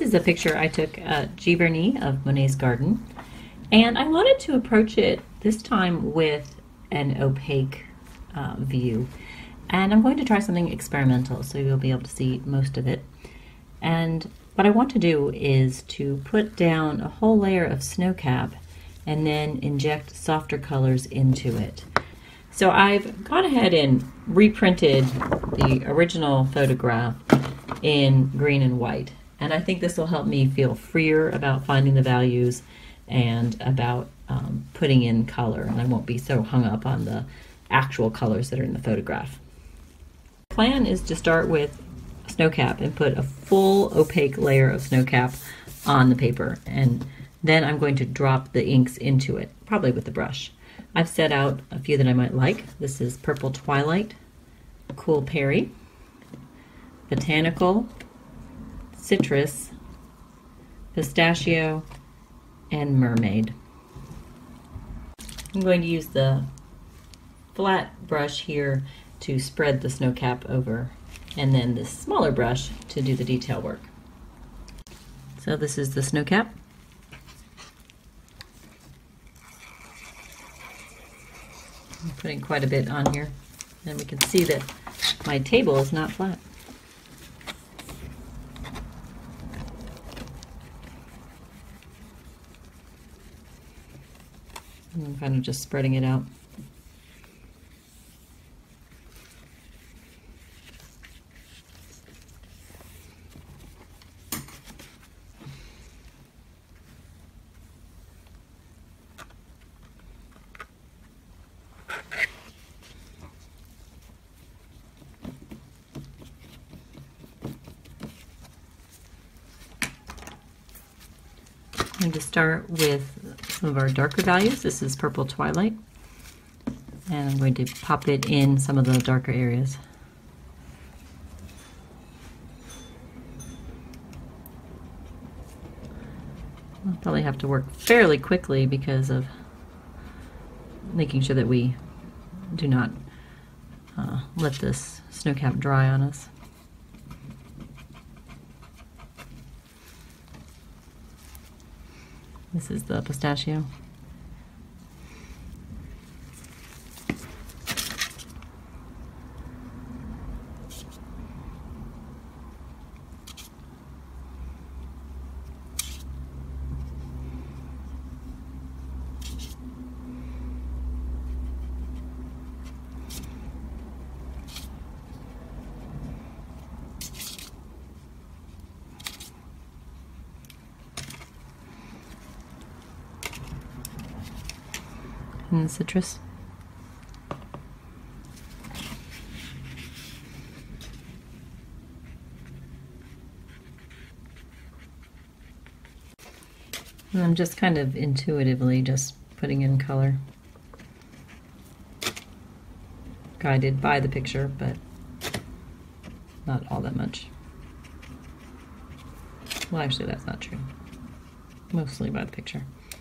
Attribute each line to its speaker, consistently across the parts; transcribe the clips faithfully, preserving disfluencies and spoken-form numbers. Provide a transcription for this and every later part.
Speaker 1: is a picture I took at Giverny of Monet's garden, and I wanted to approach it this time with an opaque uh, view. And I'm going to try something experimental, so you'll be able to see most of it. And what I want to do is to put down a whole layer of snowcap and then inject softer colors into it. So I've gone ahead and reprinted the original photograph in green and white. And I think this will help me feel freer about finding the values and about um, putting in color, and I won't be so hung up on the actual colors that are in the photograph. The plan is to start with snowcap and put a full opaque layer of snowcap on the paper, and then I'm going to drop the inks into it, probably with the brush. I've set out a few that I might like. This is Purple Twilight, Cool Berry, Botanical, Citrus, Pistachio, and Mermaid. I'm going to use the flat brush here to spread the snowcap over, and then this smaller brush to do the detail work. So this is the snowcap. I'm putting quite a bit on here, and we can see that my table is not flat. I'm kind of just spreading it out. I'm going to start with some of our darker values. This is Purple Twilight, and I'm going to pop it in some of the darker areas. I'll probably have to work fairly quickly because of making sure that we do not uh, let this snowcap dry on us. This is the pistachio. And the citrus. And I'm just kind of intuitively just putting in color, guided by the picture, but not all that much. Well, actually, that's not true. Mostly by the picture.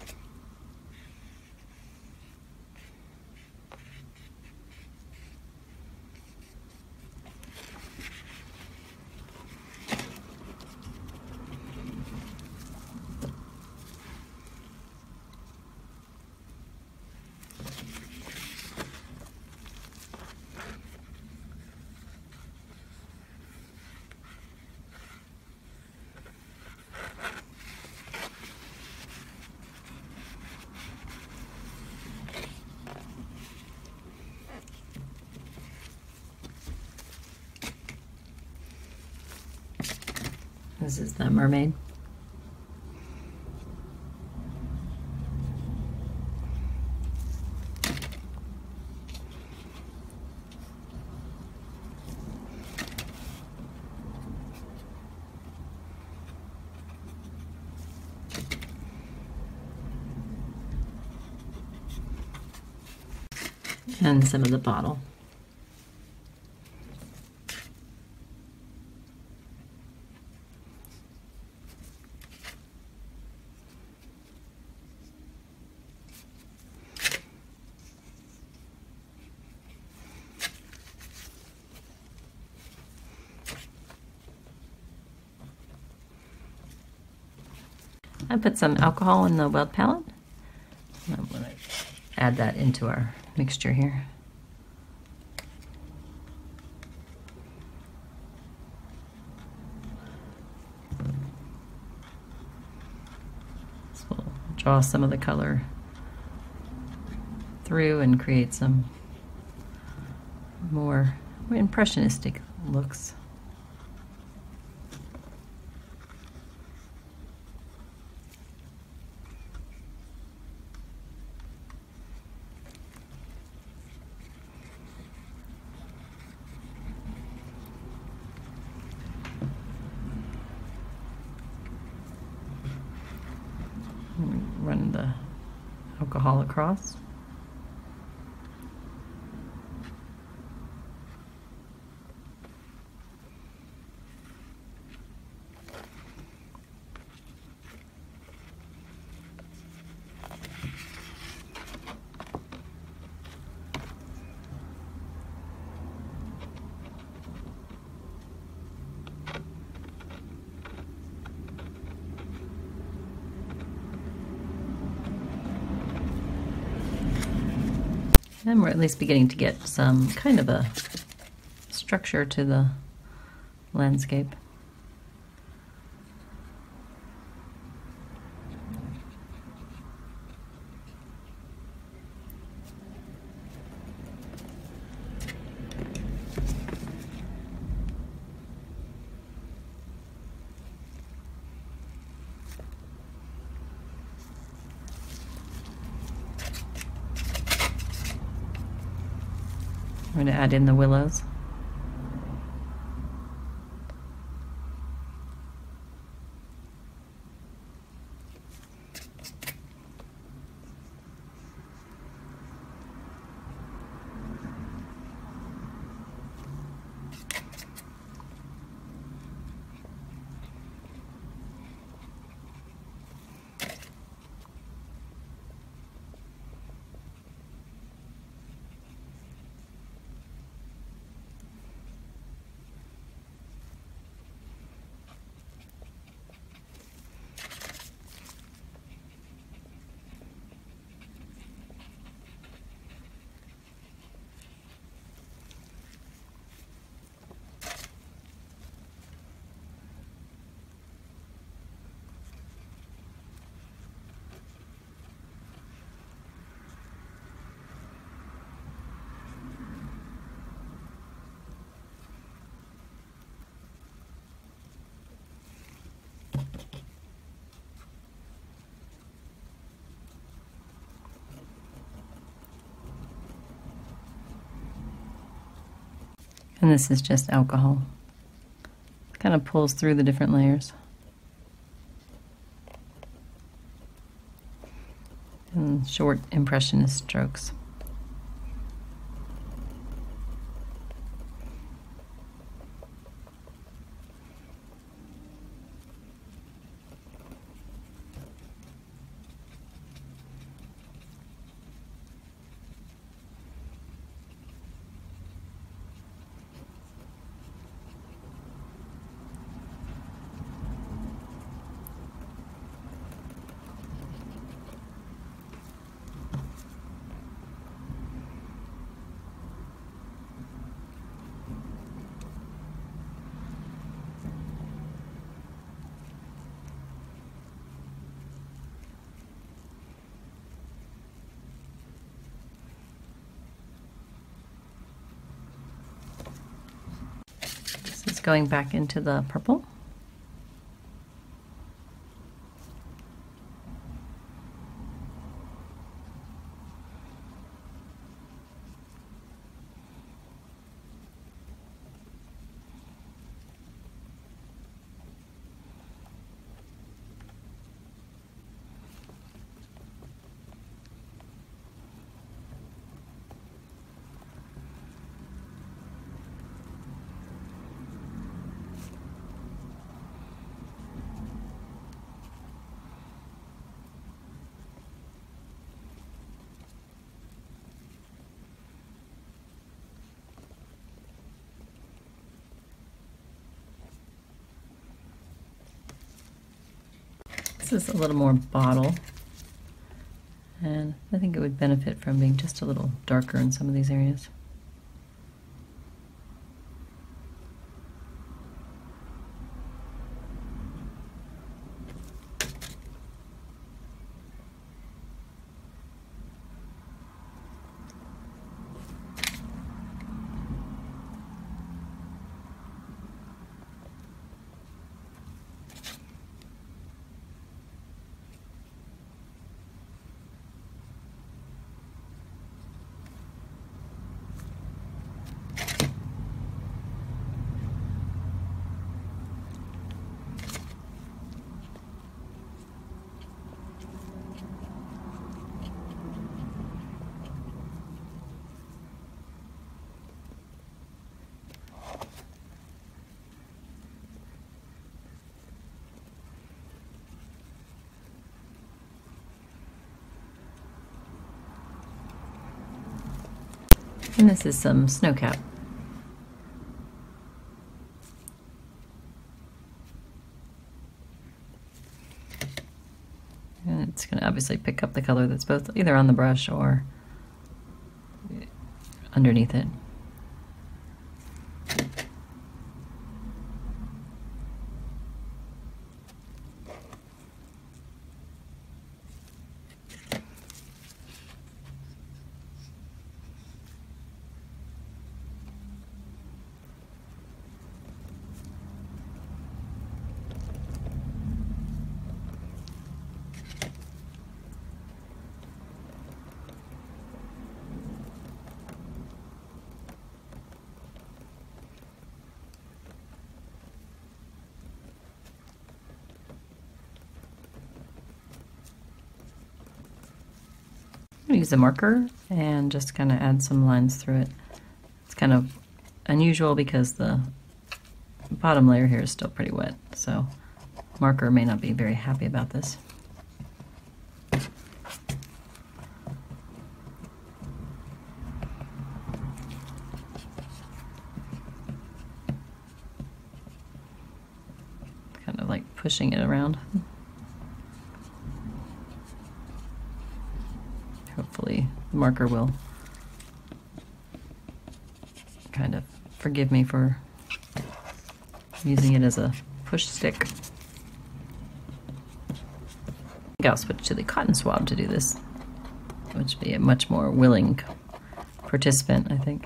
Speaker 1: This is the mermaid. And some of the bottle. I put some alcohol in the weld palette. I'm going to add that into our mixture here. So we'll draw some of the color through and create some more impressionistic looks. Run the alcohol across. And we're at least beginning to get some kind of a structure to the landscape. I'm going to add in the willows. And this is just alcohol. Kind of pulls through the different layers. And short impressionist strokes. This is going back into the purple. This is a little more bottle, and I think it would benefit from being just a little darker in some of these areas. And this is some snowcap. And it's going to obviously pick up the color that's both either on the brush or underneath it. Use a marker and just kind of add some lines through it. It's kind of unusual because the bottom layer here is still pretty wet, so marker may not be very happy about this. Kind of like pushing it around. Hopefully the marker will kind of forgive me for using it as a push stick. I think I'll switch to the cotton swab to do this, which would be a much more willing participant, I think.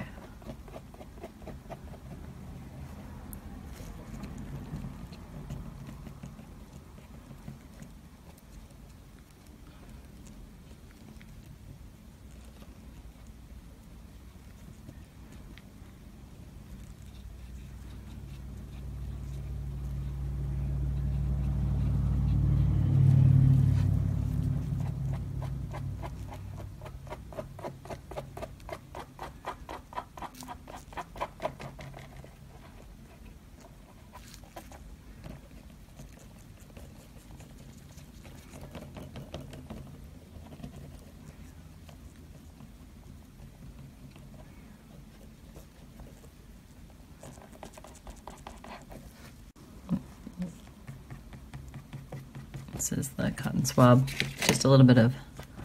Speaker 1: This is the cotton swab, just a little bit of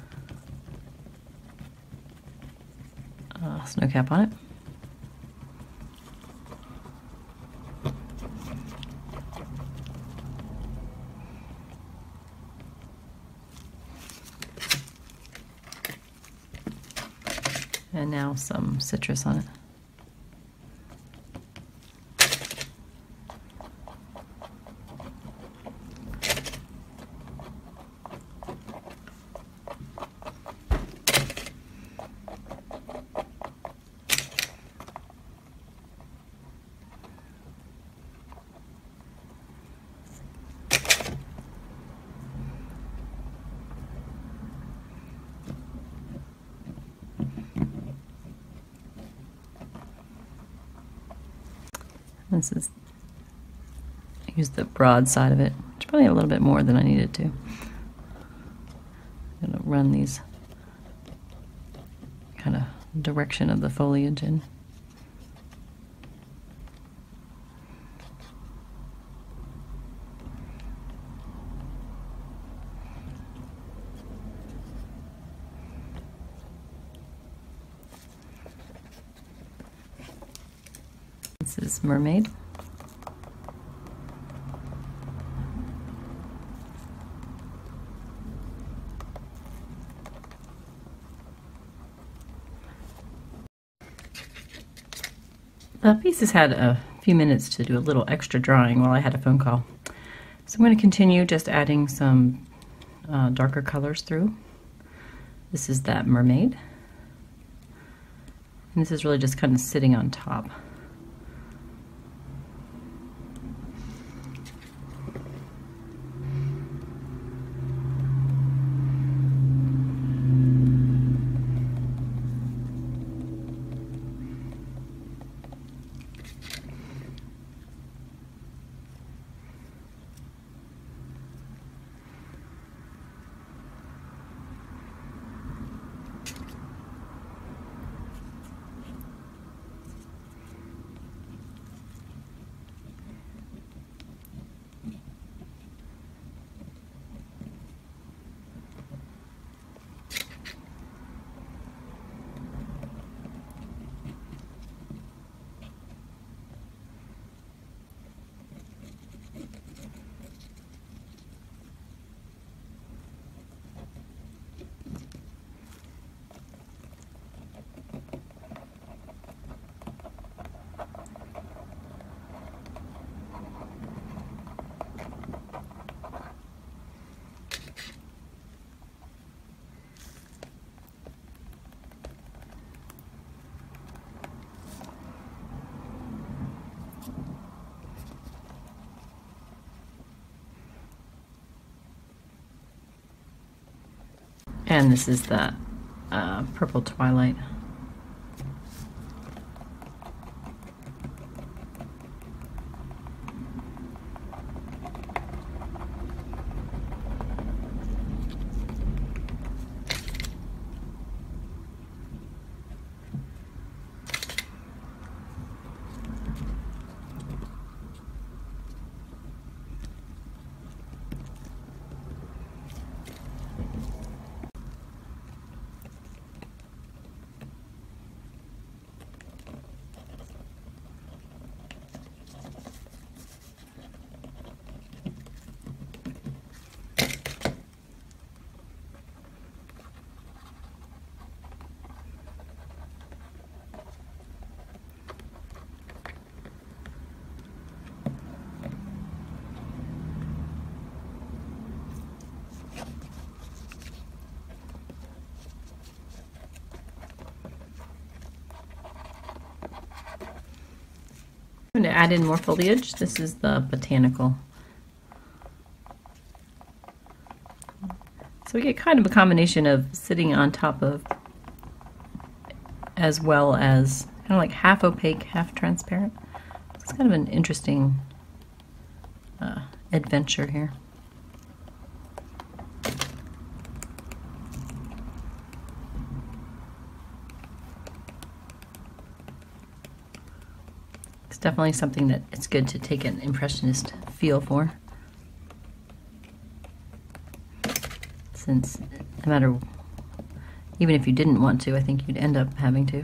Speaker 1: uh, snow cap on it. And now some citrus on it. This is, I use the broad side of it, which probably a little bit more than I needed to. I'm going to run these kind of direction of the foliage in. this mermaid. The piece has had a few minutes to do a little extra drawing while I had a phone call. So I'm going to continue just adding some uh, darker colors through. This is that mermaid. And this is really just kind of sitting on top. And this is the uh, purple twilight. I'm going to add in more foliage. This is the botanical. So we get kind of a combination of sitting on top of, as well as kind of like half opaque, half transparent. It's kind of an interesting uh, adventure here. It's definitely something that it's good to take an impressionist feel for. Since no matter, even if you didn't want to, I think you'd end up having to.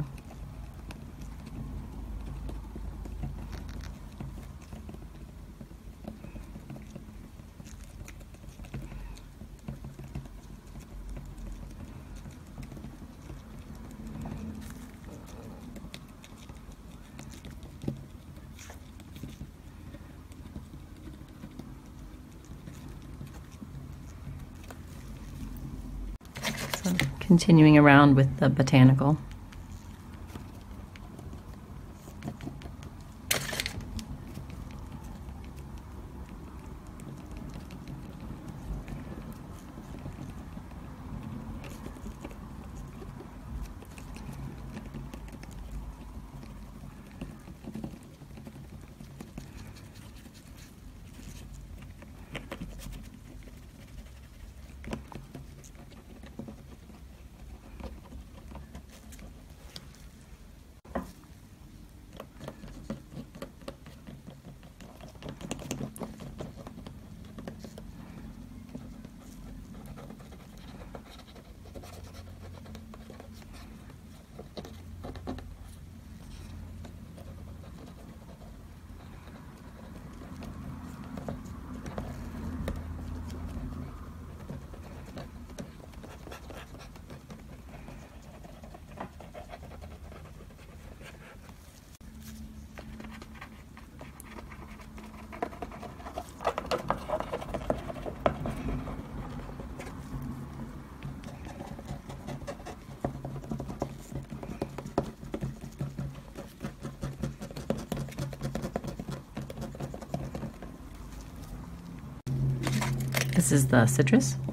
Speaker 1: Continuing around with the botanical. This is the citrus.